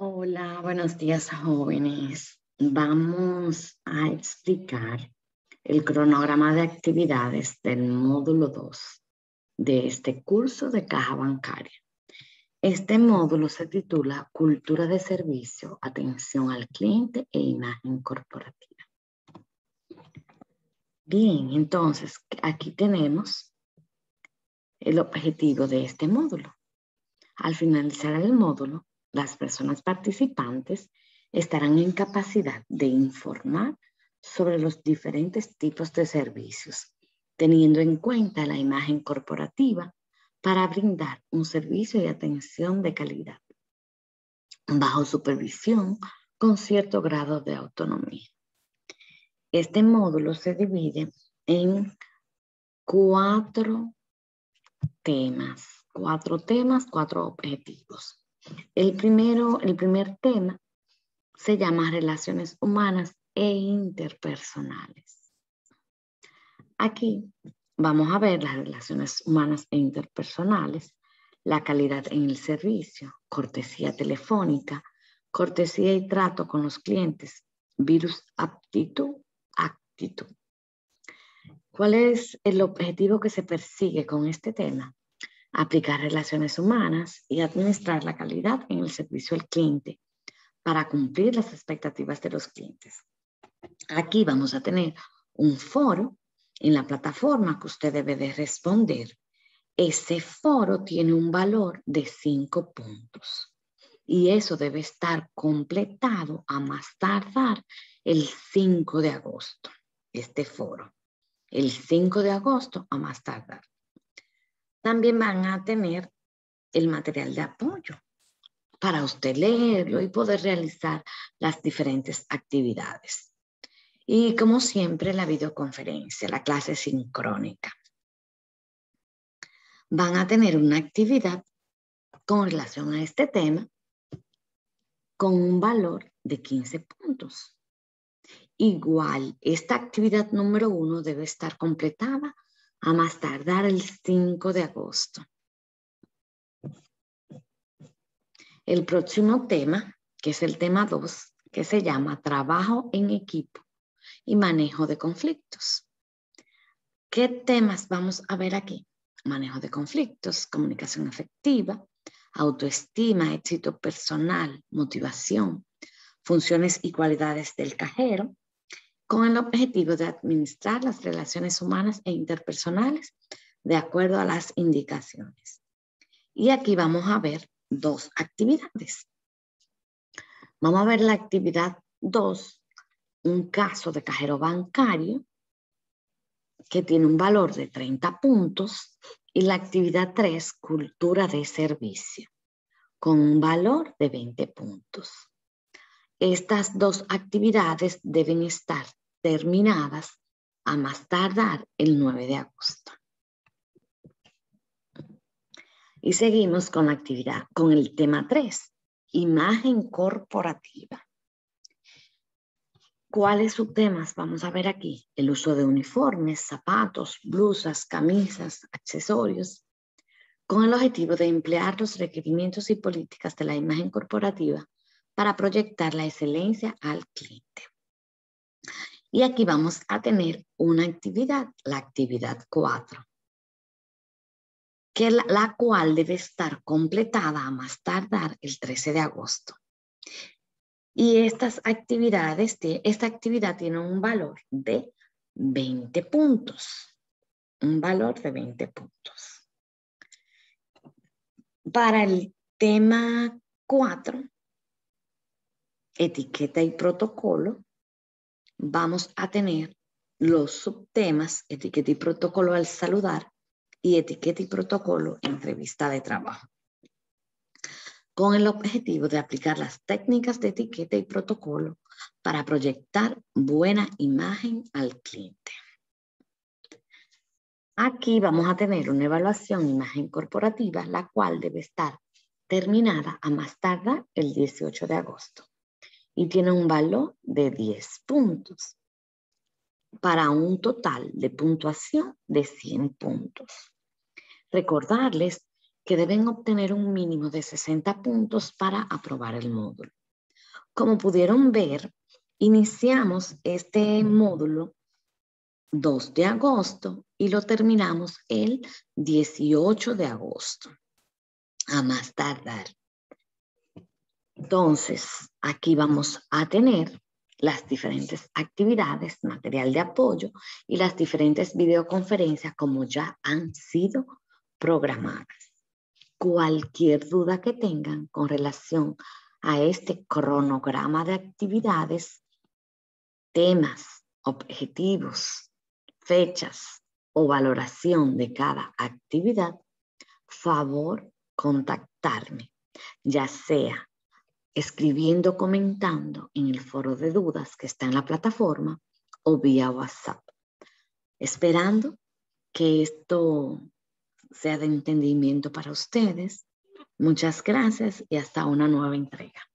Hola, buenos días, jóvenes. Vamos a explicar el cronograma de actividades del módulo 2 de este curso de caja bancaria. Este módulo se titula Cultura de Servicio, Atención al Cliente e Imagen Corporativa. Bien, entonces aquí tenemos el objetivo de este módulo. Al finalizar el módulo, las personas participantes estarán en capacidad de informar sobre los diferentes tipos de servicios, teniendo en cuenta la imagen corporativa para brindar un servicio y atención de calidad, bajo supervisión con cierto grado de autonomía. Este módulo se divide en cuatro temas, cuatro objetivos. El primer tema se llama relaciones humanas e interpersonales. Aquí vamos a ver las relaciones humanas e interpersonales, la calidad en el servicio, cortesía telefónica, cortesía y trato con los clientes, virus actitud. ¿Cuál es el objetivo que se persigue con este tema? Aplicar relaciones humanas y administrar la calidad en el servicio al cliente para cumplir las expectativas de los clientes. Aquí vamos a tener un foro en la plataforma que usted debe de responder. Ese foro tiene un valor de 5 puntos y eso debe estar completado a más tardar el 5 de agosto. Este foro, el 5 de agosto a más tardar. También van a tener el material de apoyo para usted leerlo y poder realizar las diferentes actividades. Y como siempre, la videoconferencia, la clase sincrónica. Van a tener una actividad con relación a este tema con un valor de 15 puntos. Igual, esta actividad número 1 debe estar completada a más tardar el 5 de agosto. El próximo tema, que es el tema 2, que se llama Trabajo en Equipo y Manejo de Conflictos. ¿Qué temas vamos a ver aquí? Manejo de conflictos, comunicación efectiva, autoestima, éxito personal, motivación, funciones y cualidades del cajero, con el objetivo de administrar las relaciones humanas e interpersonales de acuerdo a las indicaciones. Y aquí vamos a ver 2 actividades. Vamos a ver la actividad 2, un caso de cajero bancario que tiene un valor de 30 puntos, y la actividad 3, cultura de servicio, con un valor de 20 puntos. Estas 2 actividades deben estar terminadas a más tardar el 9 de agosto. Y seguimos con la actividad, con el tema 3, imagen corporativa. ¿Cuáles subtemas vamos a ver aquí? El uso de uniformes, zapatos, blusas, camisas, accesorios, con el objetivo de emplear los requerimientos y políticas de la imagen corporativa para proyectar la excelencia al cliente. Y aquí vamos a tener una actividad, la actividad 4, que la cual debe estar completada a más tardar el 13 de agosto. Y esta actividad tiene un valor de 20 puntos. Un valor de 20 puntos. Para el tema 4, etiqueta y protocolo, vamos a tener los subtemas, etiqueta y protocolo al saludar y etiqueta y protocolo entrevista de trabajo, con el objetivo de aplicar las técnicas de etiqueta y protocolo para proyectar buena imagen al cliente. Aquí vamos a tener una evaluación imagen corporativa, la cual debe estar terminada a más tardar el 18 de agosto y tiene un valor de 10 puntos para un total de puntuación de 100 puntos. Recordarles que deben obtener un mínimo de 60 puntos para aprobar el módulo. Como pudieron ver, iniciamos este módulo 2 de agosto y lo terminamos el 18 de agosto, a más tardar. Entonces, aquí vamos a tener las diferentes actividades, material de apoyo y las diferentes videoconferencias como ya han sido programadas. Cualquier duda que tengan con relación a este cronograma de actividades, temas, objetivos, fechas o valoración de cada actividad, favor contactarme, ya sea escribiendo, comentando en el foro de dudas que está en la plataforma o vía WhatsApp. Esperando que esto sea de entendimiento para ustedes. Muchas gracias y hasta una nueva entrega.